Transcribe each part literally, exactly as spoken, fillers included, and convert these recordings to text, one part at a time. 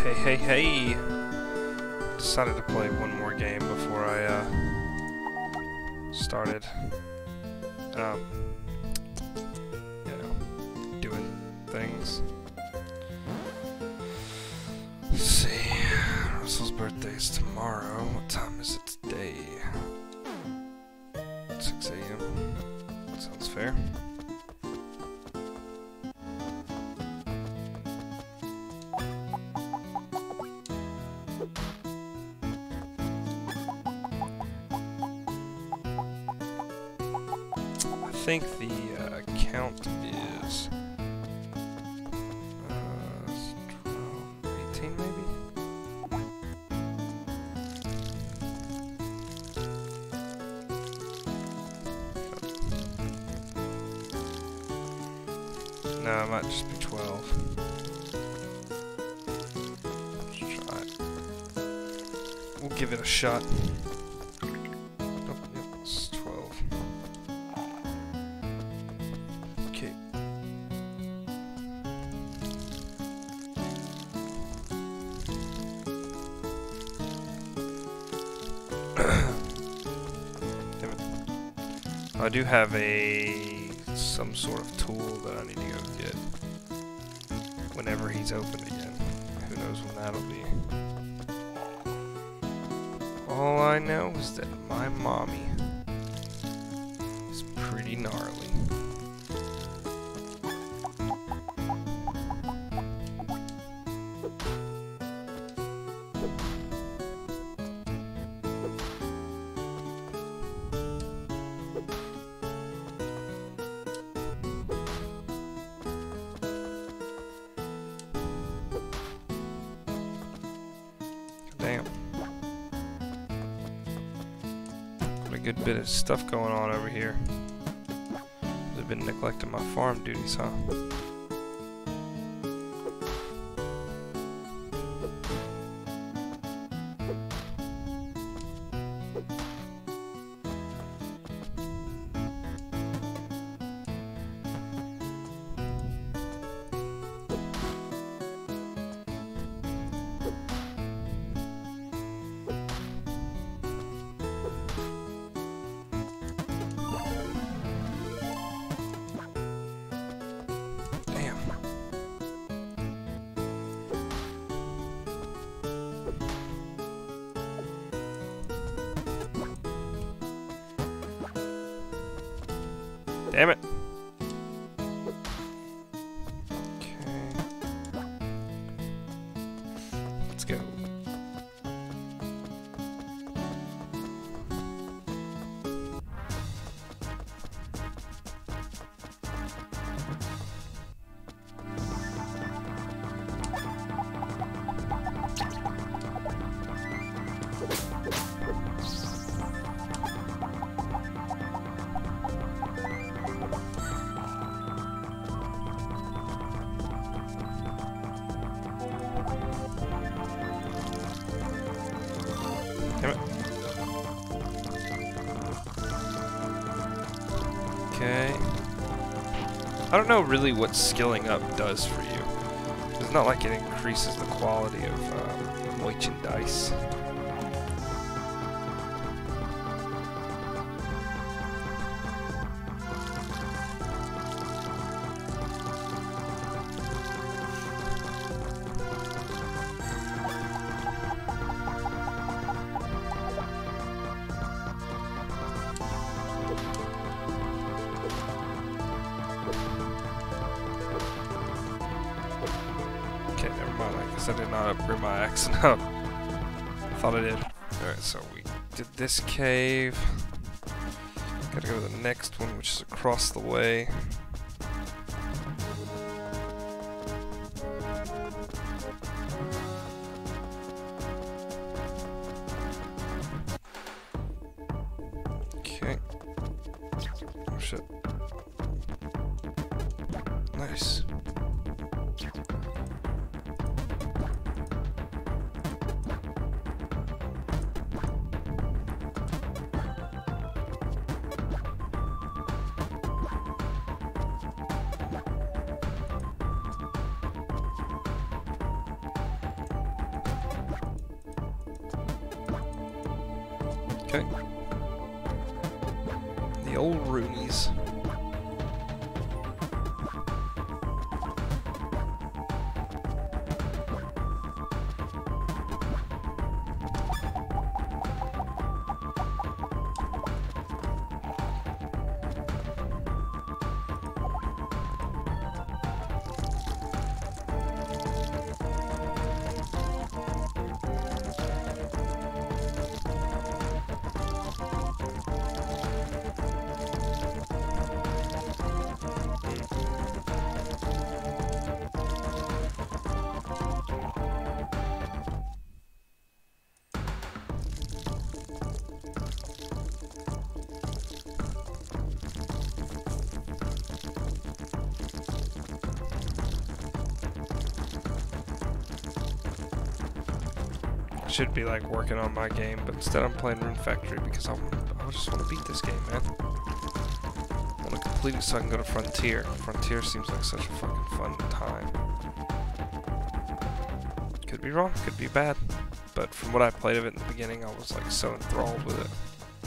Hey, hey, hey! Decided to play one more game before I uh, started, um, you know, doing things. Let's see. Russell's birthday's tomorrow. What time is it today? six A M Sounds fair. I think the uh, count is uh, twelve, eighteen maybe? No, it might just be twelve. Let's try it. We'll give it a shot. I do have a some sort of tool that I need to go get whenever he's open again. Who knows when that'll be. All I know is that my mommy is pretty gnarly. Damn. Got a good bit of stuff going on over here. I've been neglecting my farm duties, huh? Damn it. Okay. Let's go. Damn it. Okay. I don't know really what skilling up does for you. It's not like it increases the quality of uh, merchandise. Okay, never mind. I guess I did not upgrade my axe enough. I thought I did. Alright, so we did this cave. Gotta go to the next one, which is across the way. Okay. Oh shit. Nice. Okay. The old Roonies. Should be like working on my game, but instead I'm playing Rune Factory because I, I just want to beat this game, man. I want to complete it so I can go to Frontier. Frontier seems like such a fucking fun time. Could be wrong, could be bad, but from what I played of it in the beginning, I was like so enthralled with it.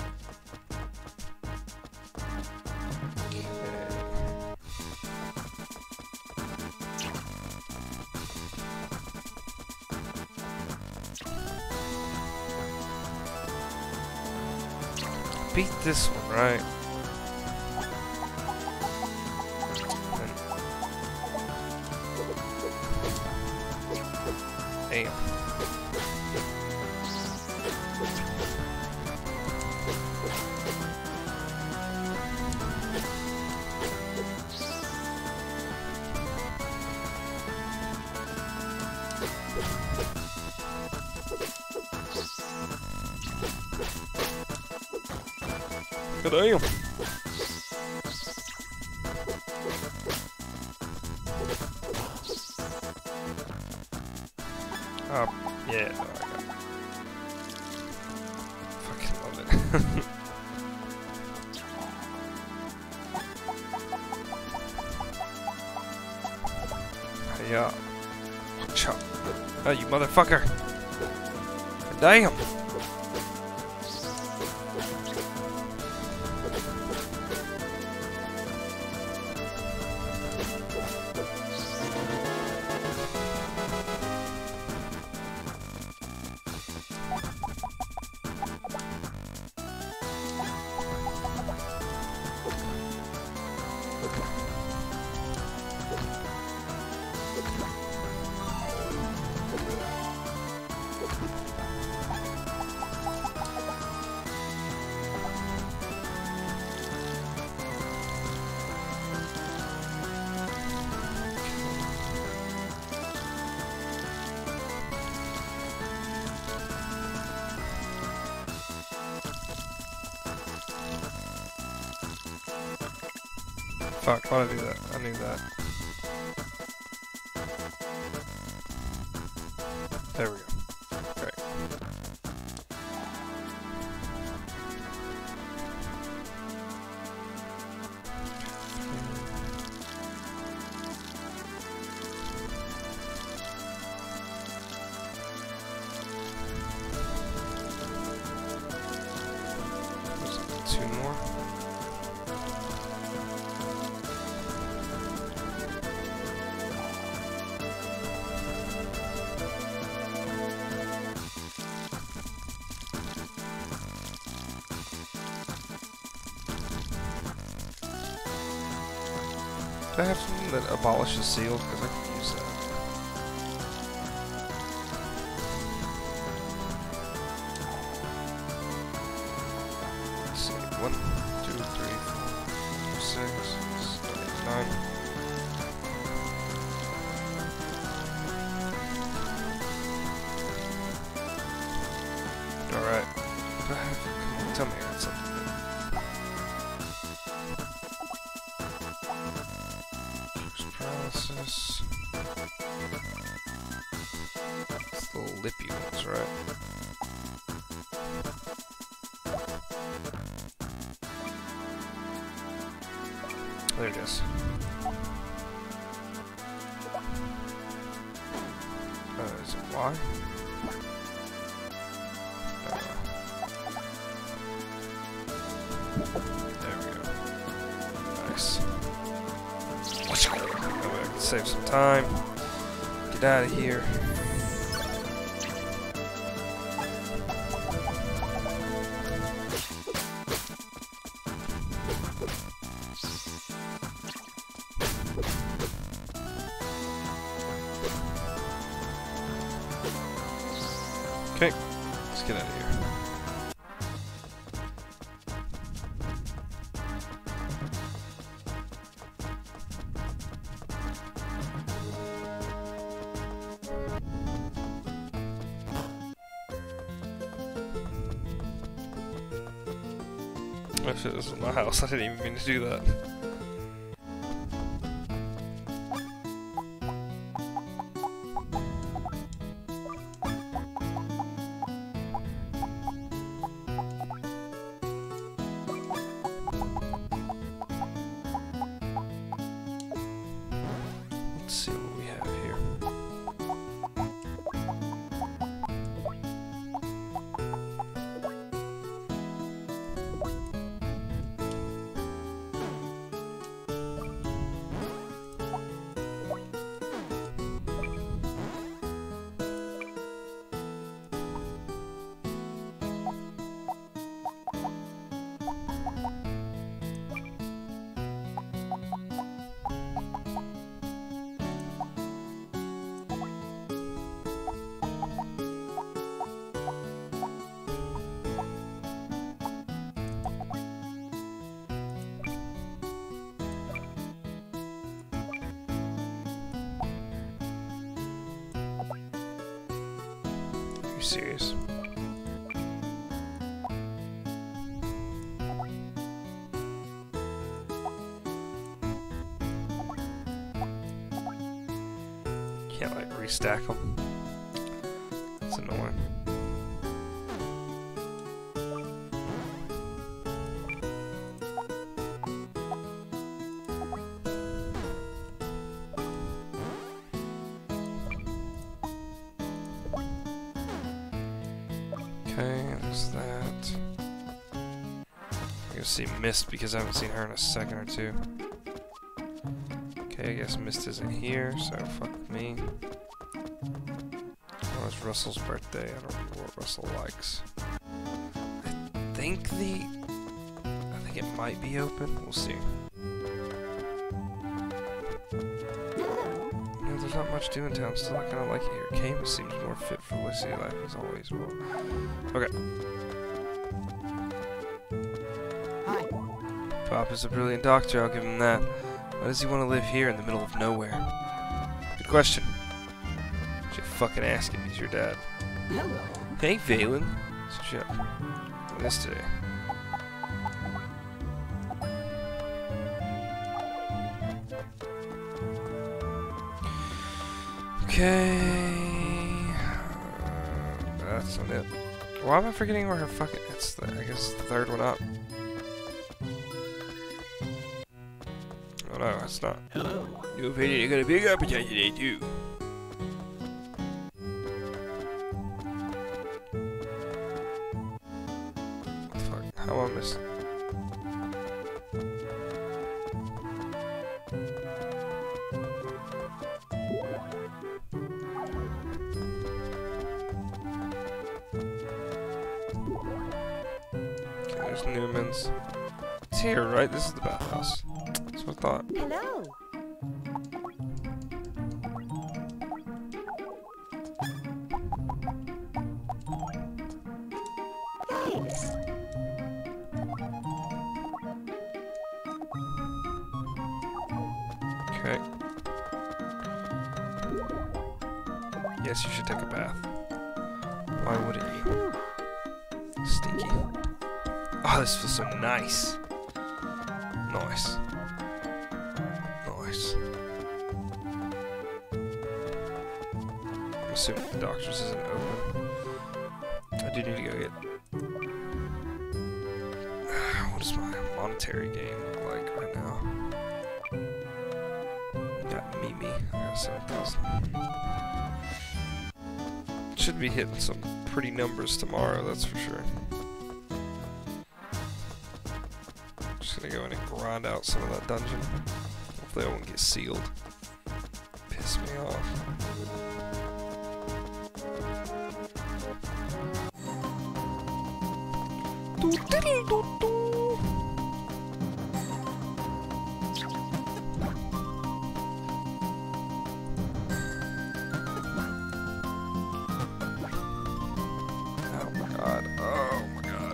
Beat this one, right? And damn. Good damn. Oh, yeah, no, I got it. Fucking love it. Yeah. Chop. Oh, you motherfucker. Damn. Fuck, why did I do that? I knew that. There we go. Great. Two more. Do I have something that abolishes seals? Because I could use that. Let's see. One, two, three, four, six, seven, eight, nine. Alright. Do I have... Come on, tell me I got something. Paralysis. It's the little lippy ones, right? There it is. Uh, is it Y? Uh, save some time. Get out of here. Okay, let's get out of here. Oh shit, this is my house. I didn't even mean to do that. Let's see what we have here. Are you serious? Can't like restack them. That's annoying. Okay, there's that. I'm gonna see Mist because I haven't seen her in a second or two. Okay, I guess Mist isn't here, so fuck me. Oh, it's Russell's birthday. I don't remember what Russell likes. I think the... I think it might be open. We'll see. You know, there's not much to do in town. Still, I kind of like it here. Camus seems more fit for Lucy life as always. Well, okay. Hi. Pop is a brilliant doctor, I'll give him that. Why does he want to live here in the middle of nowhere? Good question. You should fucking ask him, he's your dad. Hello. Hey, Valen. Shit. What is today? Okay. Uh, that's not it. Why am I forgetting where her fucking... It's the, I guess, the third one up. Oh no, it's not. Hello. You've got a big appetite today, too. What the fuck? How am I missing? Okay, there's Newman's. It's here, right? This is the bathhouse. That's what I thought. Hello. Thanks. Okay. Yes, you should take a bath. Why wouldn't you? Stinky. Oh, this feels so nice. Nice. Nice. I'm assuming the doctor's isn't open. I do need to go get... What does my monetary gain look like right now? Got Mimi. I got seven thousand. Should be hitting some pretty numbers tomorrow, that's for sure. Just gonna go in and grind out some of that dungeon. Hopefully I won't get sealed. me off. Doo diddle doo doo. Oh my god. Oh my god.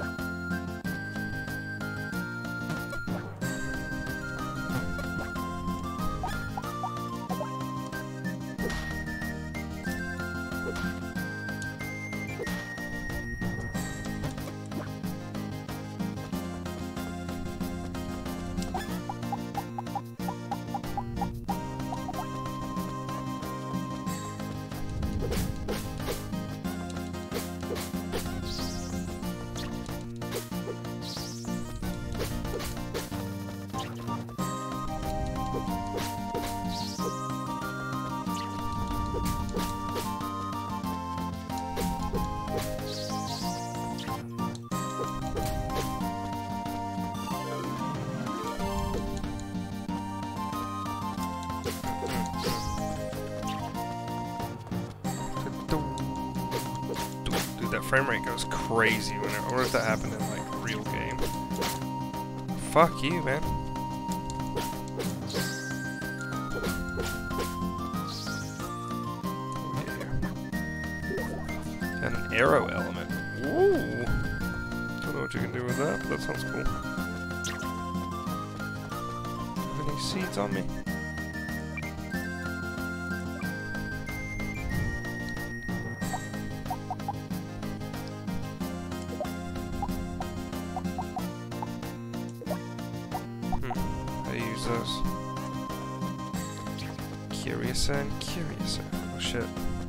Dude, that frame rate goes crazy when I wonder if that happened in like real game. Fuck you, man. Oh, yeah. And an arrow element. Ooh. Don't know what you can do with that, but that sounds cool. Have any seeds on me? Those. Curiouser and Curiouser. Oh shit.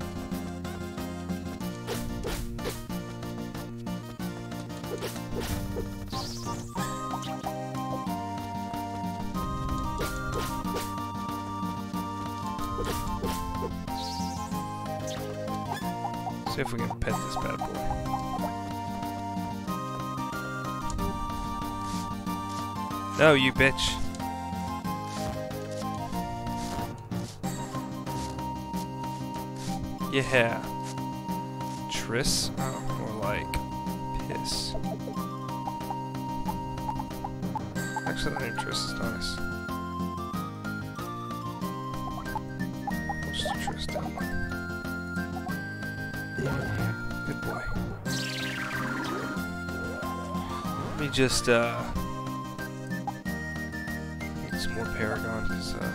See if we can pet this bad boy. No, you bitch. Yeah. Triss? Oh, more like piss. Actually, the name Triss is nice. We'll just Triss down there. Yeah, good boy. Let me just, uh... need some more Paragon, because, uh...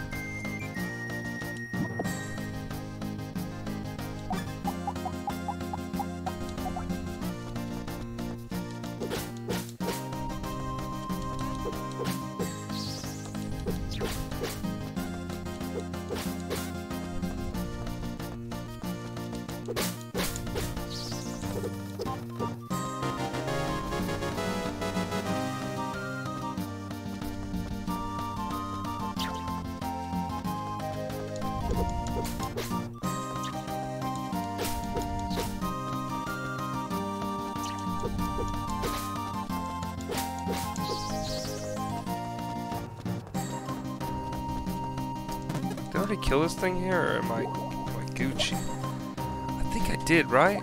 Did I already kill this thing here, or am I, am I Gucci? I think I did, right?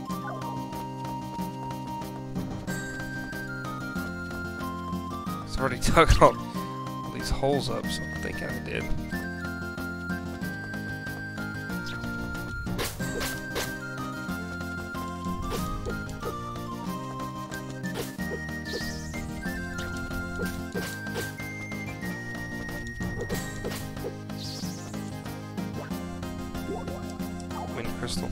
It's already dug all, all these holes up, so I think I did. Crystal.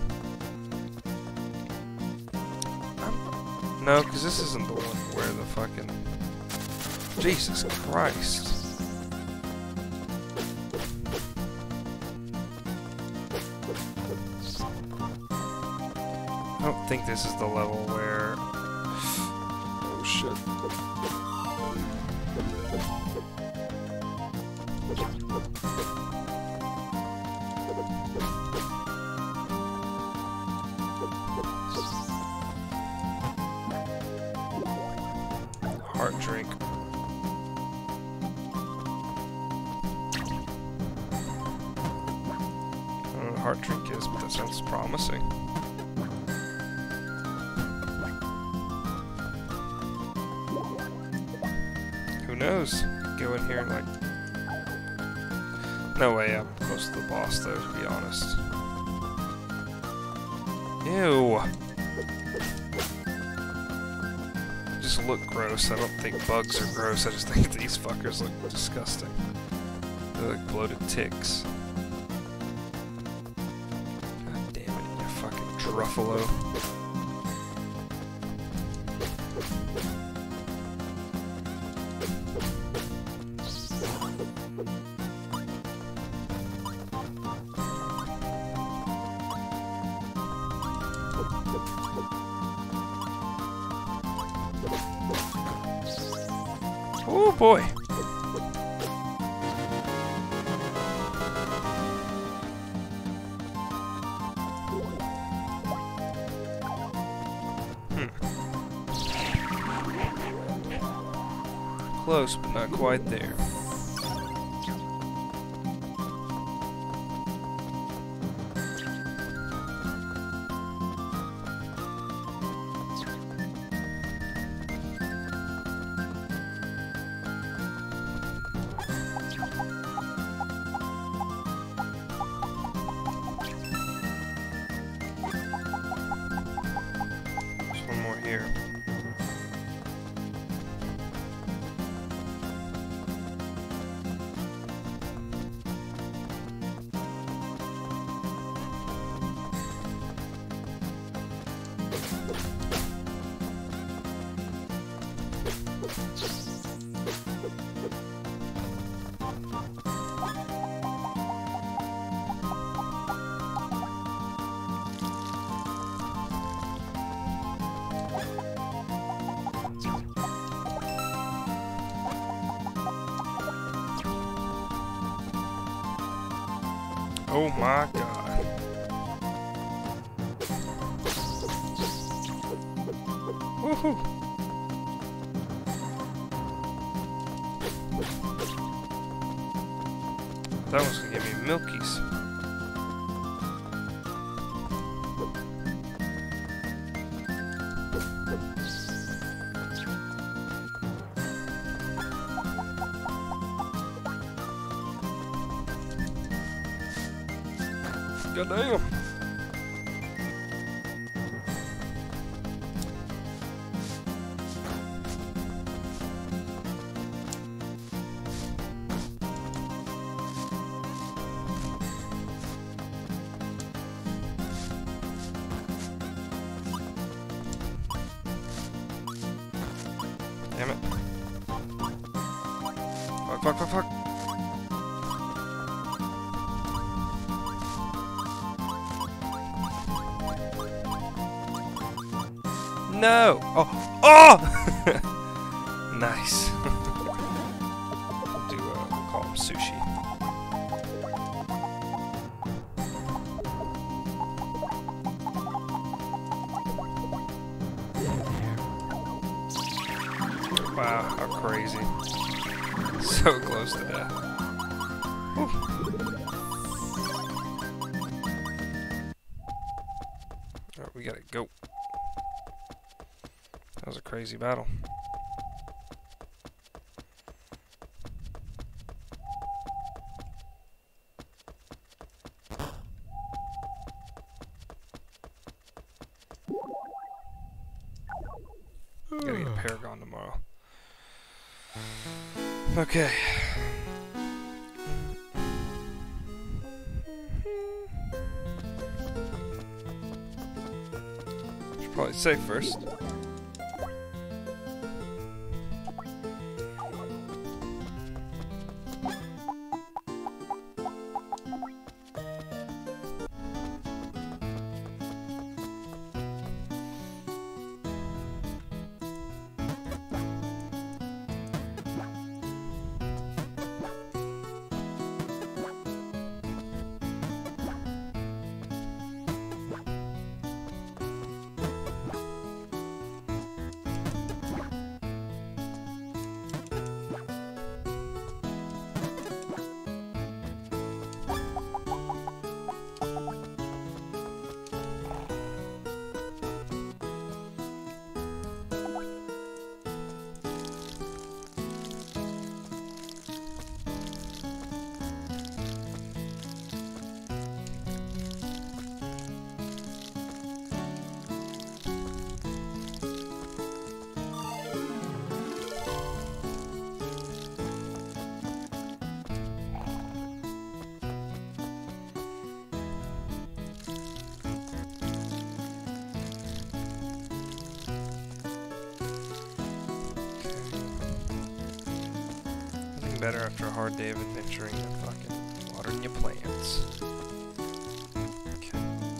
Um, no, because this isn't the one where the fucking... Jesus Christ. I don't think this is the level where... Oh shit. Heart drink. heart drink is, but that sounds promising. Who knows? Go in here and like... No way I'm close to the boss though, to be honest. Ew! They just look gross. I don't think bugs are gross, I just think these fuckers look disgusting. They're like bloated ticks. God damn it, you fucking Truffalo. Oh boy! Hmm. Close, but not quite there. Here. Oh my god. Woohoo! That one's gonna give me milkies. God damn. Damn it. Fuck, fuck, fuck, fuck. No! Oh! Oh! Nice. We'll do, uh, we'll call him Sushi. Wow, how crazy. So close to death. Whew. Alright, we gotta go. That was a crazy battle. Gotta get a Paragon tomorrow. Okay. Should probably save first. better after a hard day of adventuring and fucking watering your plants. Okay.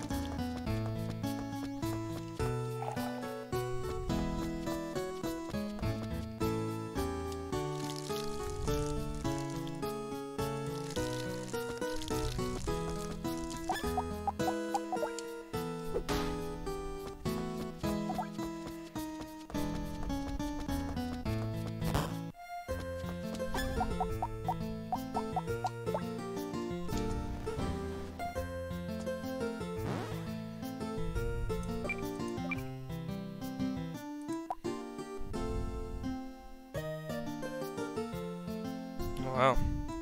Wow.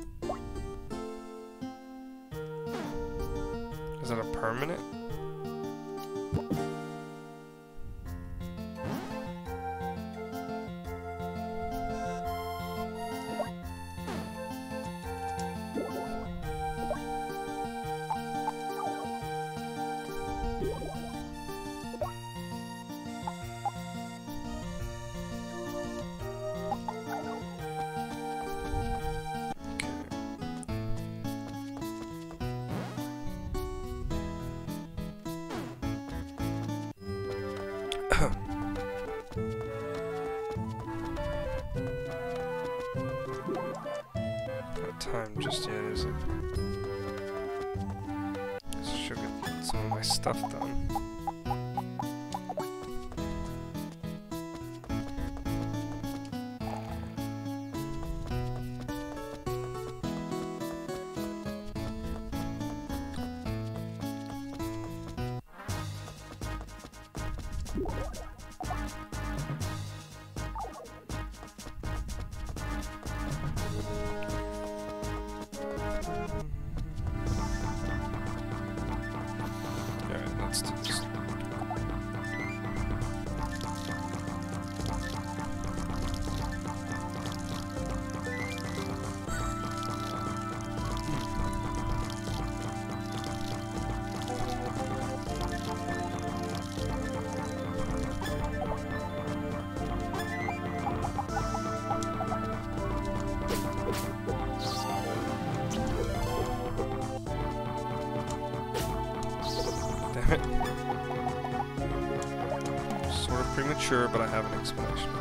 Is that a permanent? Not time just yet, is it? Guess I should get some of my stuff done. Alright, let's do this. Damn it. Sort of premature, but I have an explanation.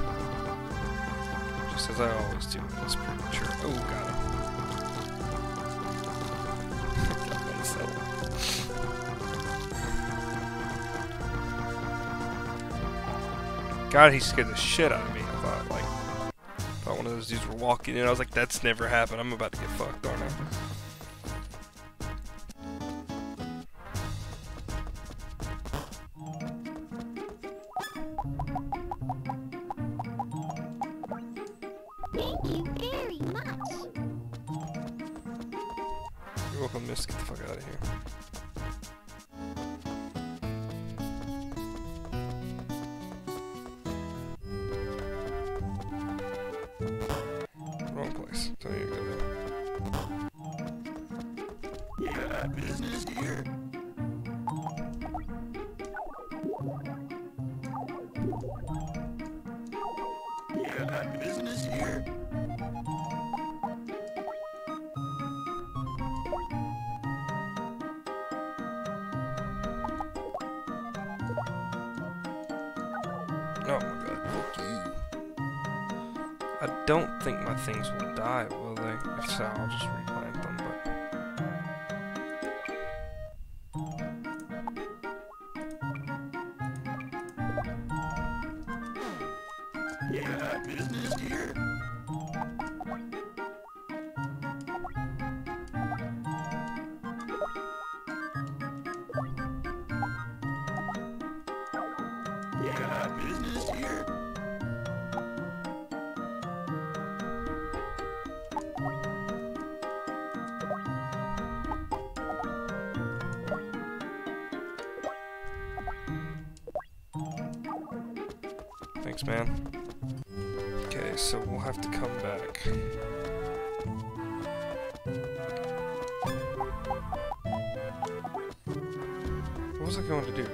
Just as I always do when it's premature. Oh, got him. Got myself. God, he scared the shit out of me. I thought, like, I thought one of those dudes were walking in. I was like, that's never happened. I'm about to get fucked, aren't I? Thank you very much. You're welcome, miss. Get the fuck out of here. Wrong place. Tell you to go there. You got business here? You got business here? Oh my god, fuck you. I don't think my things will die, will they? If so, I'll just replant them, but... You got business here? You got business here? Thanks, man. Okay, so we'll have to come back. What was I going to do?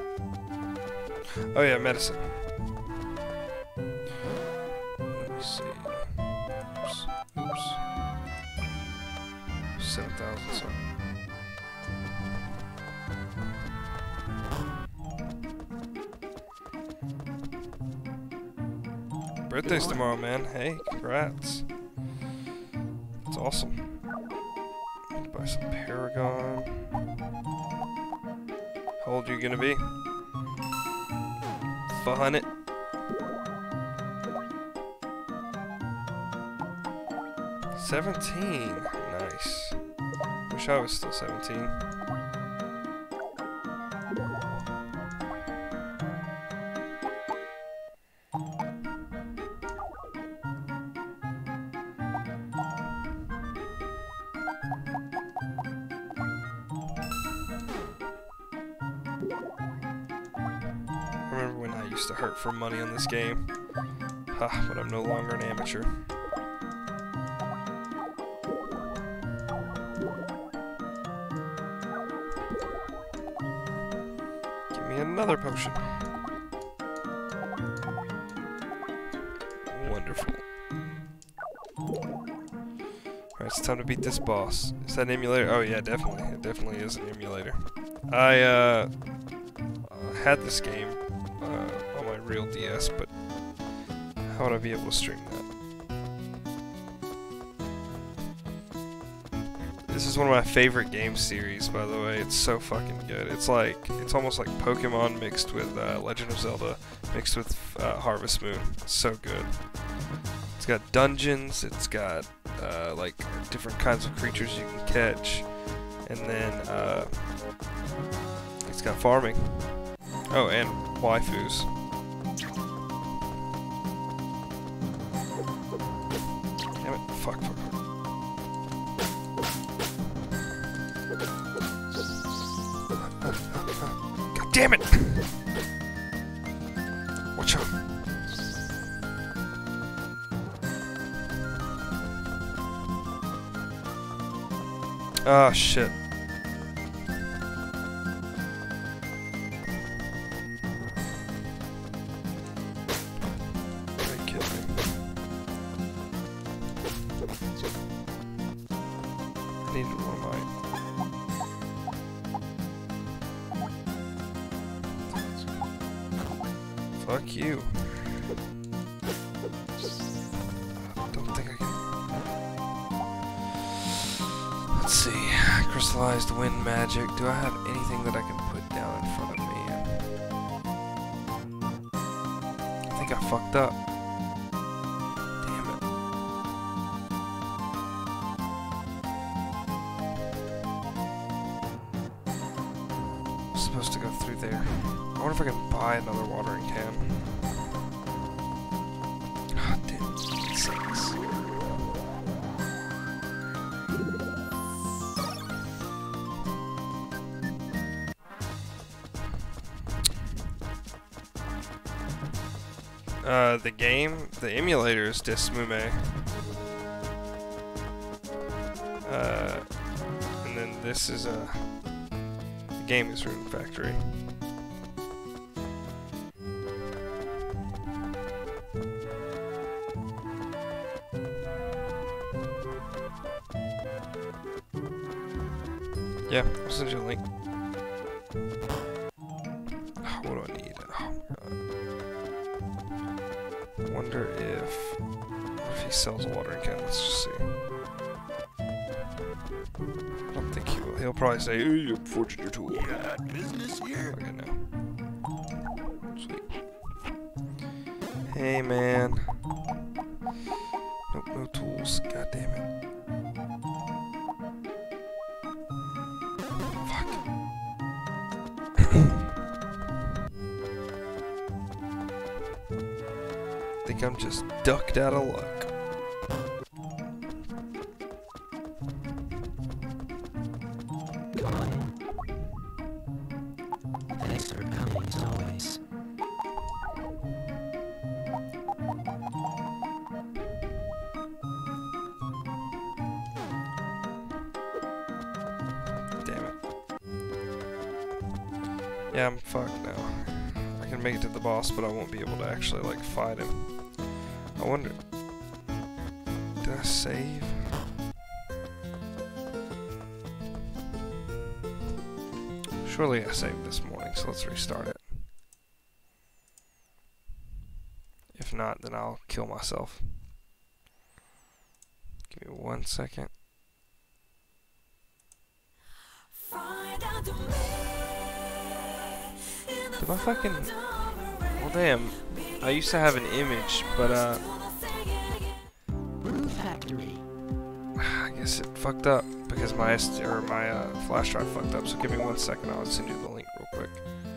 Oh yeah, medicine. Let me see. Oops. Oops. birthday's tomorrow, man. Hey, congrats. That's awesome. Buy some Paragon. How old are you gonna be? Fun it. seventeen. Nice. Wish I was still seventeen. I remember when I used to hurt for money on this game. Ha, but I'm no longer an amateur. Give me another potion. Wonderful. Alright, it's time to beat this boss. Is that an emulator? Oh yeah, definitely. It definitely is an emulator. I, uh... uh had this game uh, on my real D S, but how would I be able to stream that? This is one of my favorite game series, by the way. It's so fucking good. It's like, it's almost like Pokemon mixed with uh, Legend of Zelda, mixed with uh, Harvest Moon. It's so good. It's got dungeons, it's got uh, like different kinds of creatures you can catch, and then uh, it's got farming. Oh, and waifus. Damn it. Fuck, fuck, fuck. God damn it! Watch out. Ah, shit. Needed one of mine. Fuck you. I don't think I can. Let's see. Crystallized wind magic. Do I have anything that I can put down in front of me? I think I fucked up. Supposed to go through there. I wonder if I can buy another watering can. Ah, damn, it sucks. Uh, the game, the emulator is Dismume. Uh, and then this is a. Game is Rune Factory. Yeah, I'll send you a link. Oh, what do I need? Oh my god. Wonder if what if he sells a watering can. Let's just see. I don't think he will. He'll probably say, "Ooh, you forged your tool." Yeah, business here. Okay, no. Sweet. Hey, man. Nope, no tools. God damn it. Fuck. Think I'm just ducked out of luck. Thanks for coming as always. Damn it. Yeah, I'm fucked now. I can make it to the boss, but I won't be able to actually, like, fight him. I wonder... Did I save? Surely I saved this morning, so let's restart it. If not, then I'll kill myself. Give me one second. Did my fucking... Well, damn. I used to have an image, but, uh... Brew Factory. I guess it fucked up because my S D or my uh, flash drive fucked up. So give me one second. I'll send you the link real quick.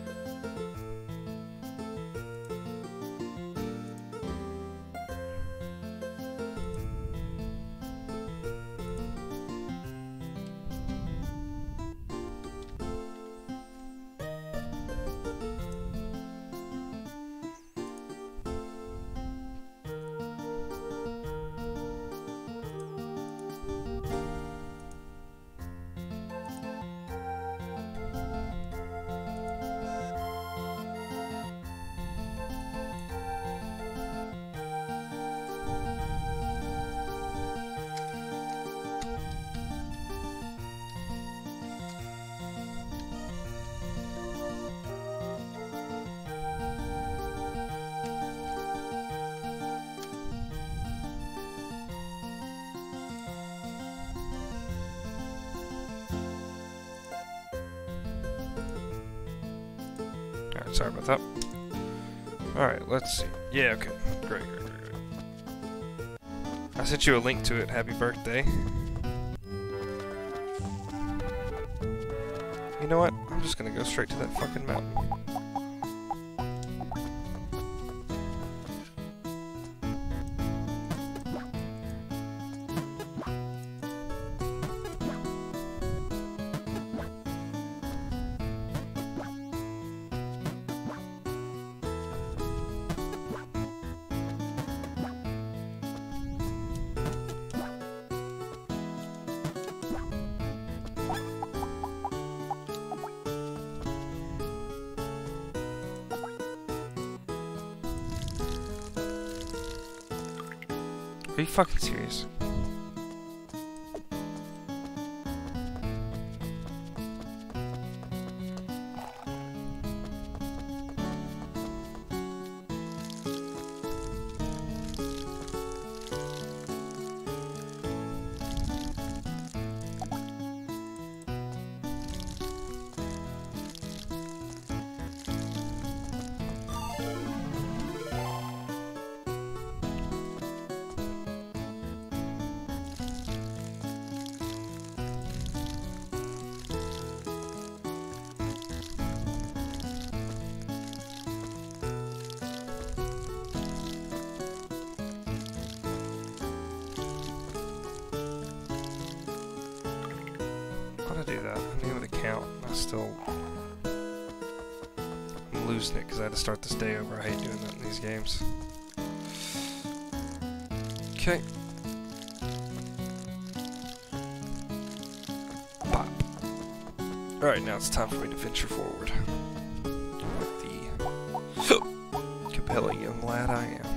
Alright, sorry about that. Alright, let's see. Yeah, okay. Great, great, great, great. I sent you a link to it. Happy birthday. You know what? I'm just gonna go straight to that fucking mountain. Are you fucking serious? How to do that? I name of the count. I still... I'm losing it because I had to start this day over. I hate doing that in these games. Okay. Pop. Alright, now it's time for me to venture forward. Like the compelling young lad I am.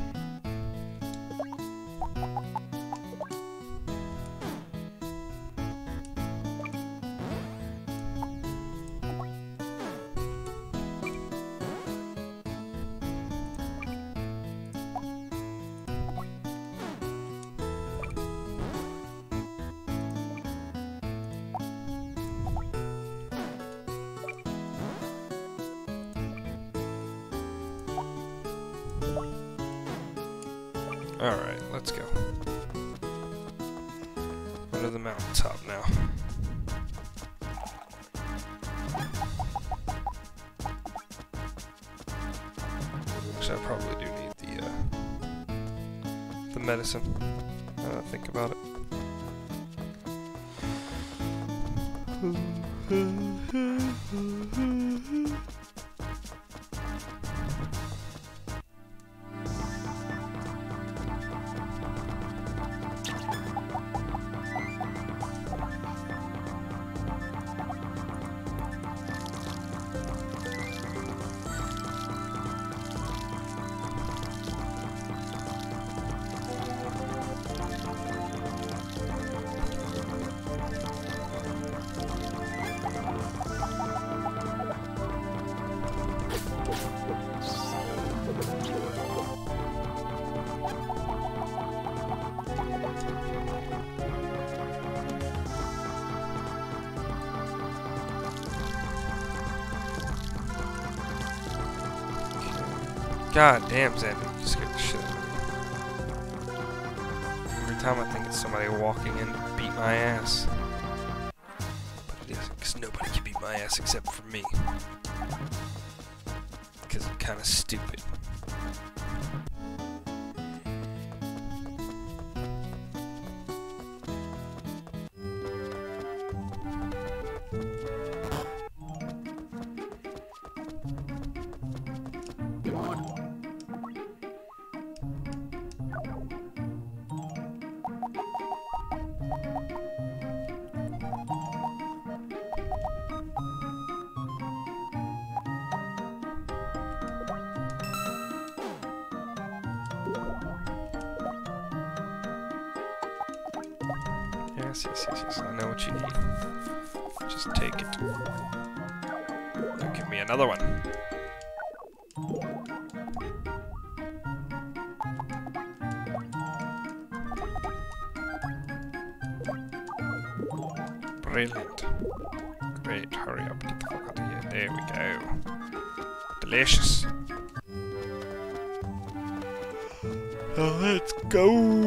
Alright, let's go. Go to the mountaintop now. Actually, I probably do need the, uh, the medicine. Now that I think about it. God damn, Xander, you scared the shit out of me. Every time I think it's somebody walking in to beat my ass. But it isn't, because nobody can beat my ass except for me. Because I'm kind of stupid. Yes, yes, yes, yes. I know what you need. Just take it. Now give me another one. Brilliant. Great. Hurry up. Get the fuck out of here. There we go. Delicious. Oh, let's go.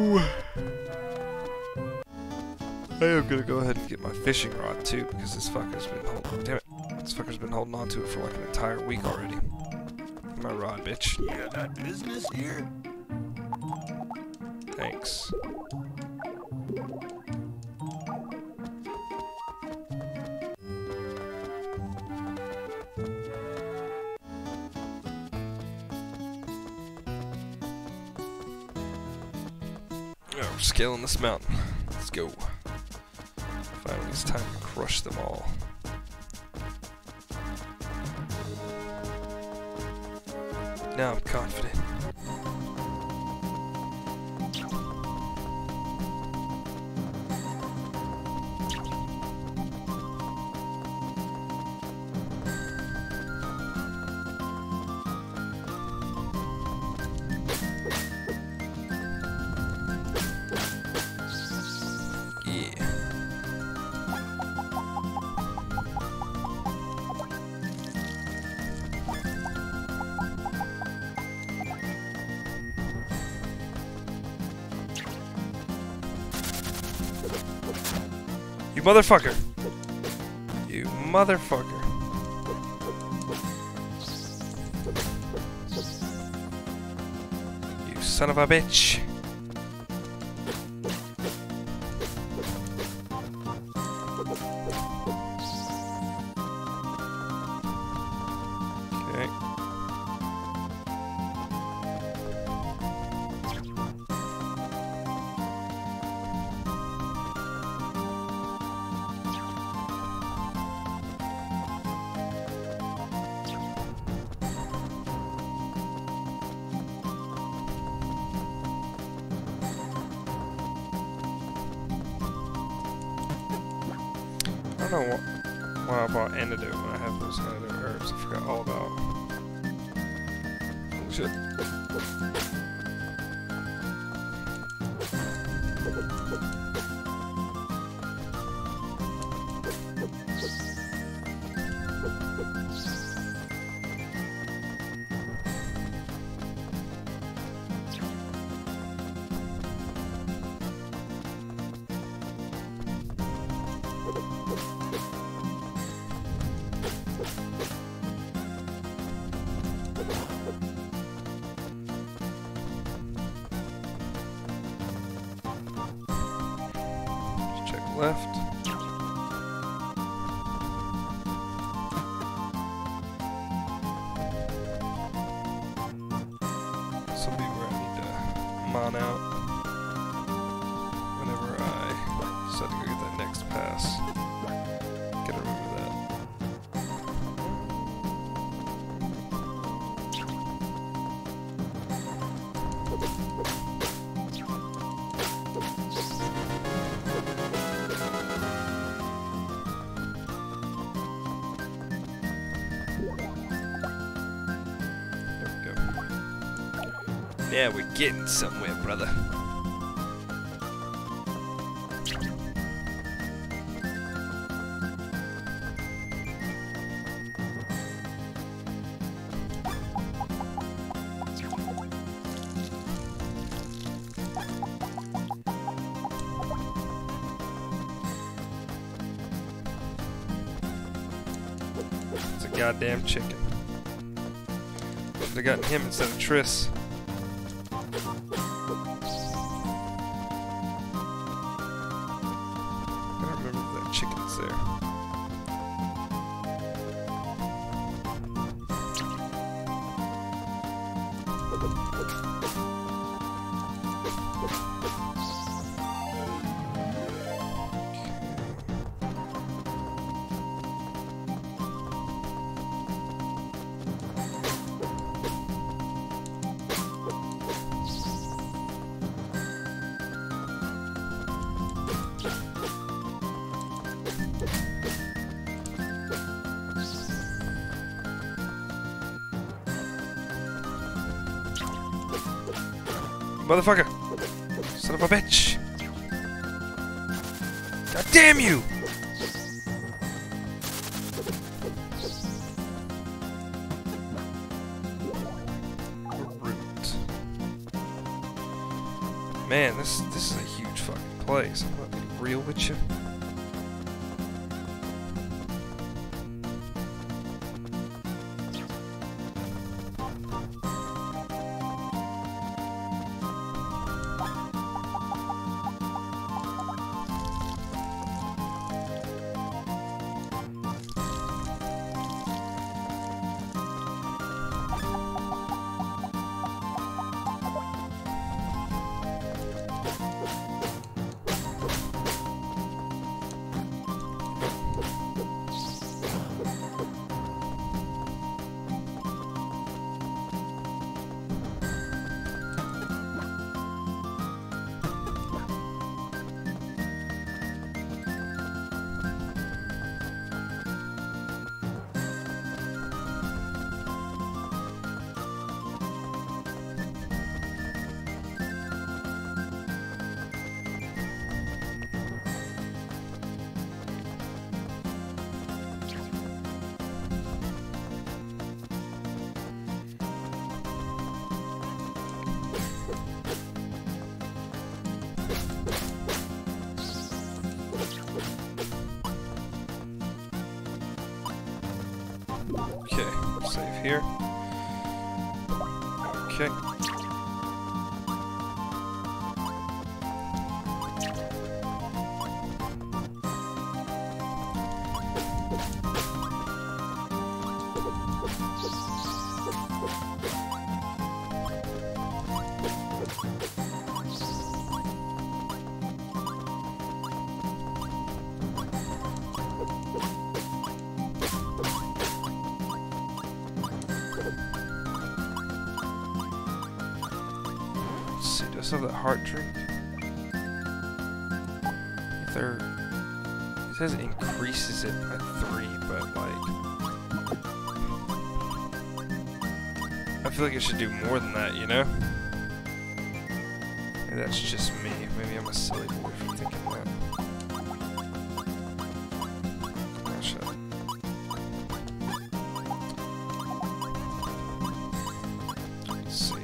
I am gonna go ahead and get my fishing rod too, because this fucker's been holding. Damn it! This fucker's been holding on to it for like an entire week already. My rod, bitch. You got business here? Thanks. Oh, we're scaling this mountain. Let's go. Finally, it's time to crush them all. Now I'm confident. You motherfucker! You motherfucker. You son of a bitch. Okay. I don't know what, why I bought antidote when I have those antidote herbs. I forgot all about. Oh shit. Left. This will be where I need to mon out whenever I decide to go get that next pass. Gotta remember that. Yeah, we're getting somewhere, brother. goddamn chicken. Should've gotten him instead of Triss. I don't remember if that chicken's there. Motherfucker! Son of a bitch! God damn you! Root. Man, this this is a huge fucking place. I'm gonna be real with you. Okay, save here. Okay. Does have that heart drink? If there, it says it increases it by three, but like, I feel like it should do more than that, you know? Maybe that's just me. Maybe I'm a silly boy for thinking that. Oh, shut up. Let's see.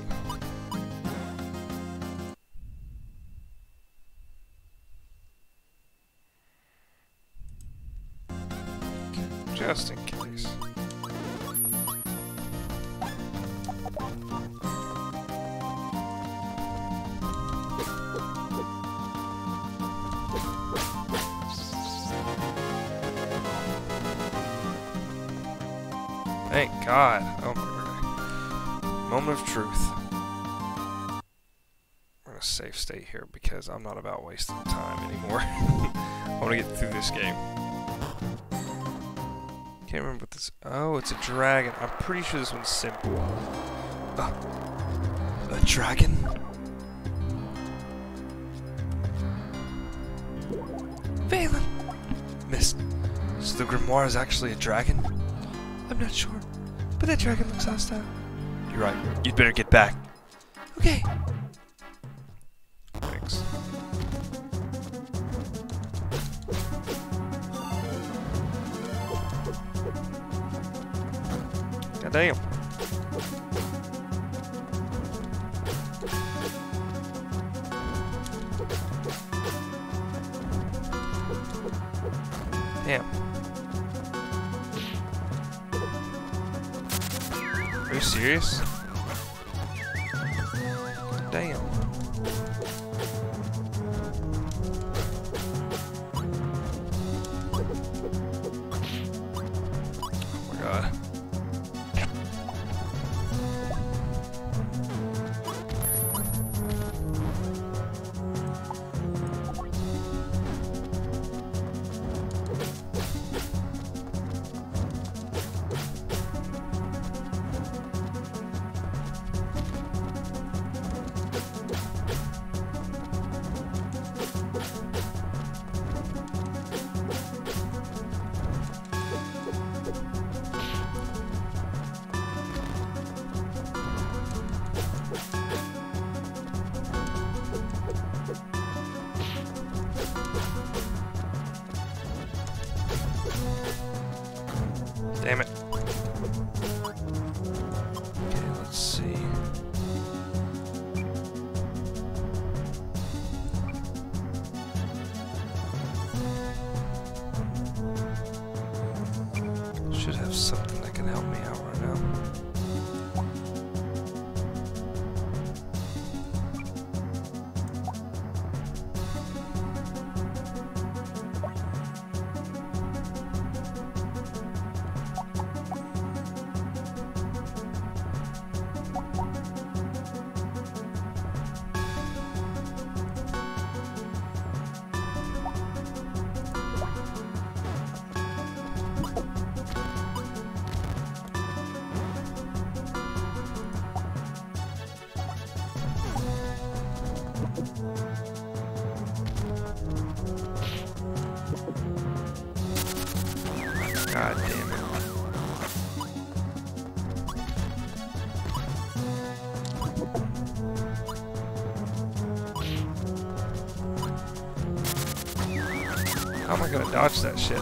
Just in case. Thank God. Oh my God. Moment of truth. I'm gonna safe stay here because I'm not about wasting time anymore. I want to get through this game. Can't remember what this. Oh, it's a dragon. I'm pretty sure this one's simple. Uh, a dragon? Valen! Missed. So the grimoire is actually a dragon? I'm not sure, but that dragon looks hostile. You're right. You'd better get back. Okay. Thanks. God damn. Damn. Are you serious? Damn. Oh my god. Damn it. Okay, let's see. Should have something that can help me out right now. God damn it. How am I gonna dodge that shit?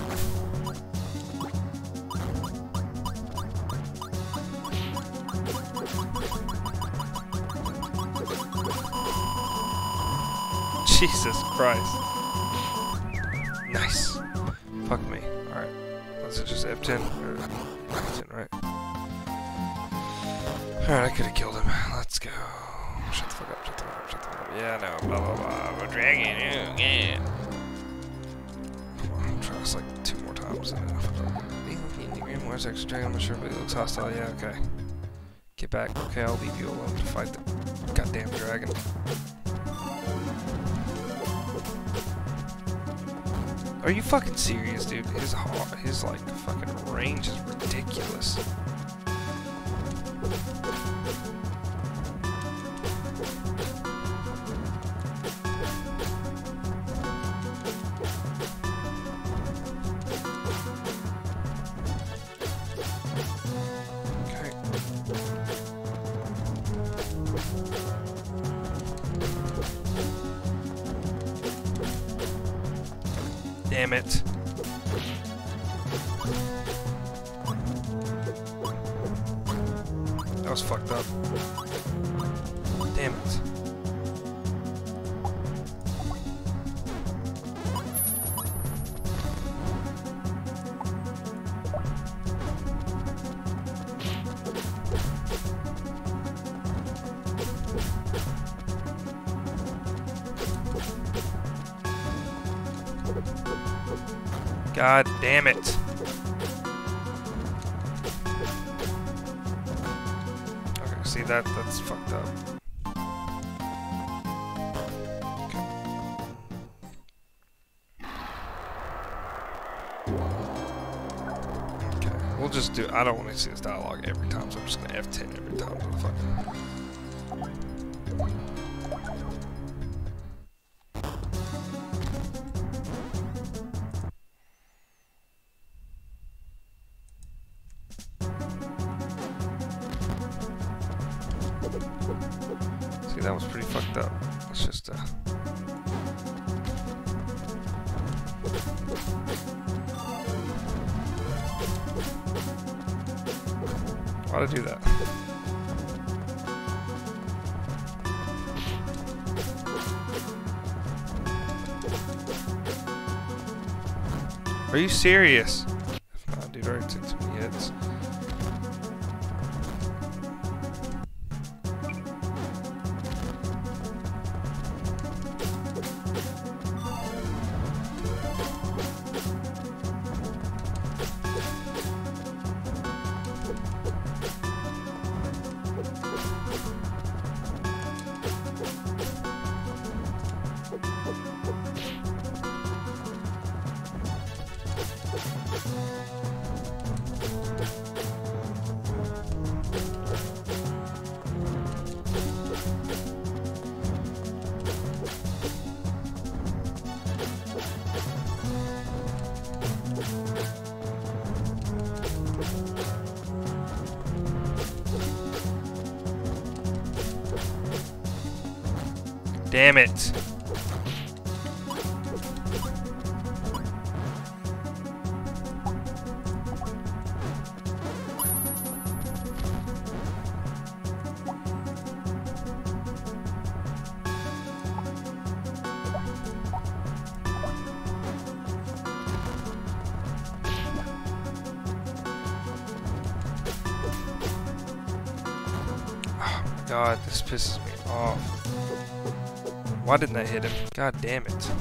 Jesus Christ. Nice. Fuck me. Alright. Was it just F ten? Or F ten, right? Alright, I could have killed him. Let's go. Shut the fuck up, shut the fuck up, shut the fuck up. Yeah, no, blah blah blah. We're dragging you again. I'll try this like two more times and then I'll fuck up. Where's extra dragon? I'm not sure, but it looks hostile. Yeah, okay. Get back. Okay, I'll leave you alone to fight the goddamn dragon. Are you fucking serious, dude? His his like fucking range is ridiculous. Okay. Damn it. That was fucked up. Damn it. God damn it. Okay, see that that's fucked up. Okay. Okay, we'll just do I don't want to see this dialogue every time, so I'm just gonna F ten every time, motherfucker. See, that was pretty fucked up. Let's just, uh... why'd I do that? Are you serious? If not, dude, already took too many hits. Damn it. God, this pisses me off. Why didn't I hit him? God damn it.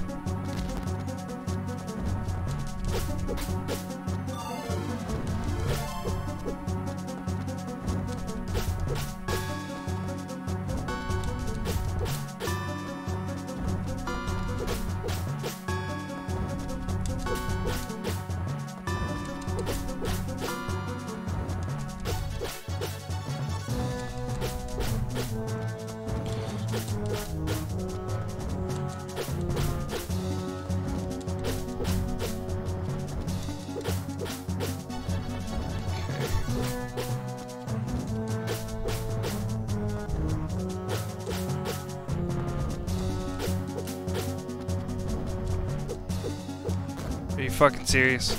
Are you fucking serious?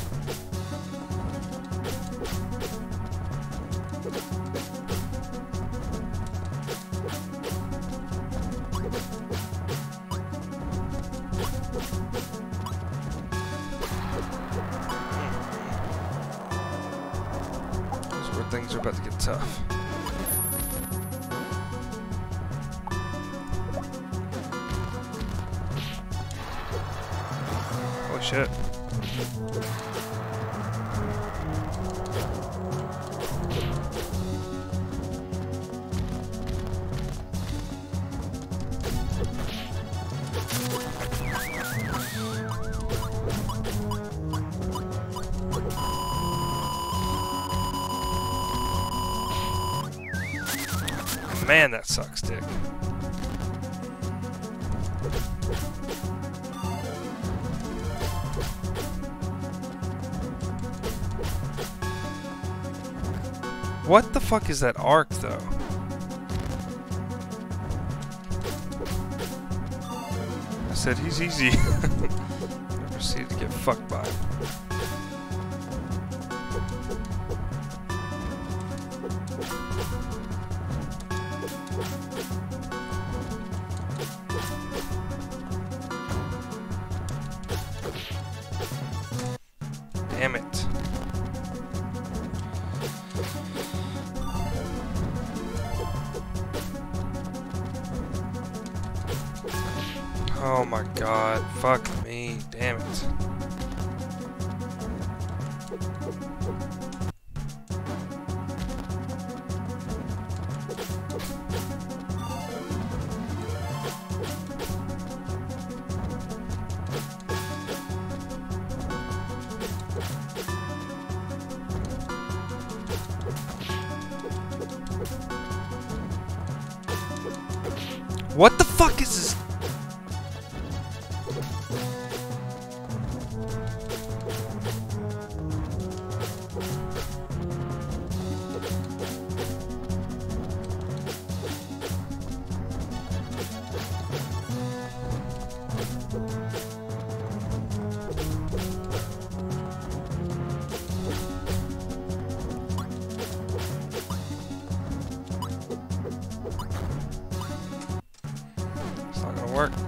This is where things are about to get tough. Holy shit. Man, that sucks, dick. What the fuck is that arc, though? I said he's easy. I proceeded to get fucked by him. Damn it. Oh my god, fuck me, damn it. What the fuck is this? It's not gonna work.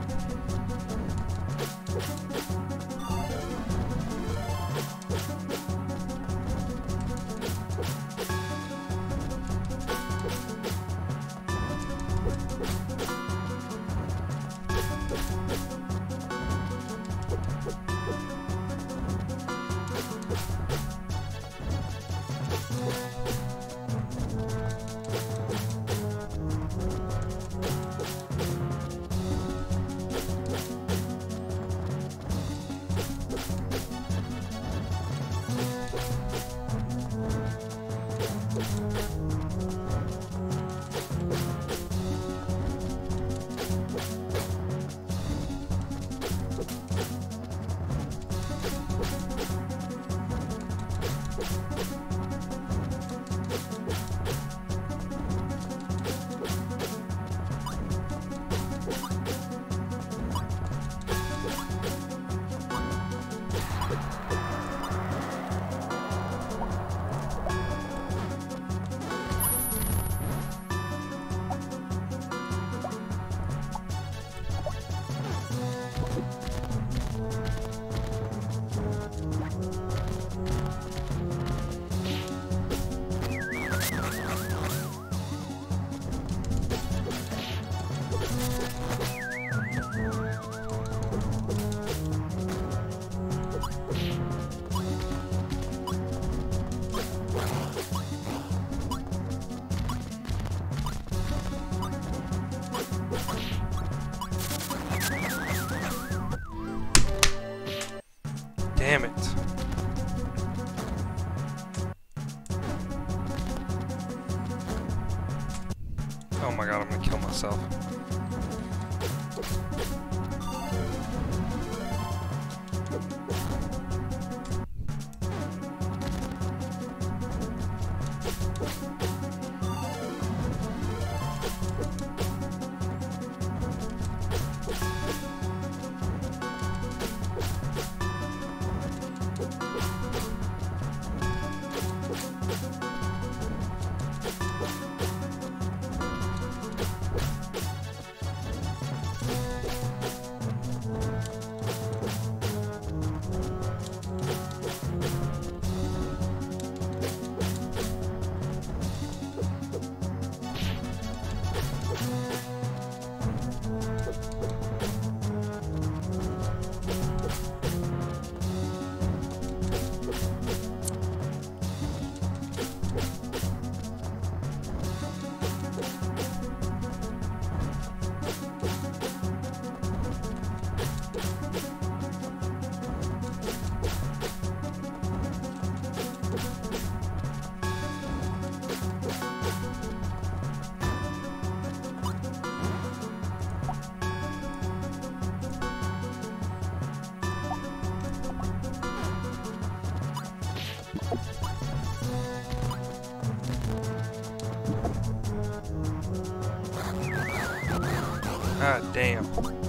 Oh my god, I'm gonna kill myself. God damn.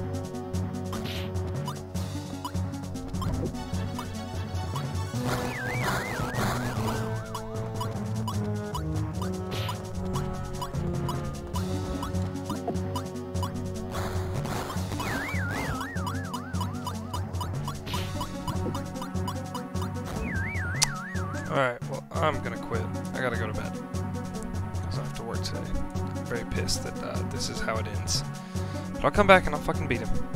Alright, well, I'm gonna quit. I gotta go to bed. Because I have to work today. I'm very pissed that uh, this is how it ends. But I'll come back and I'll fucking beat him.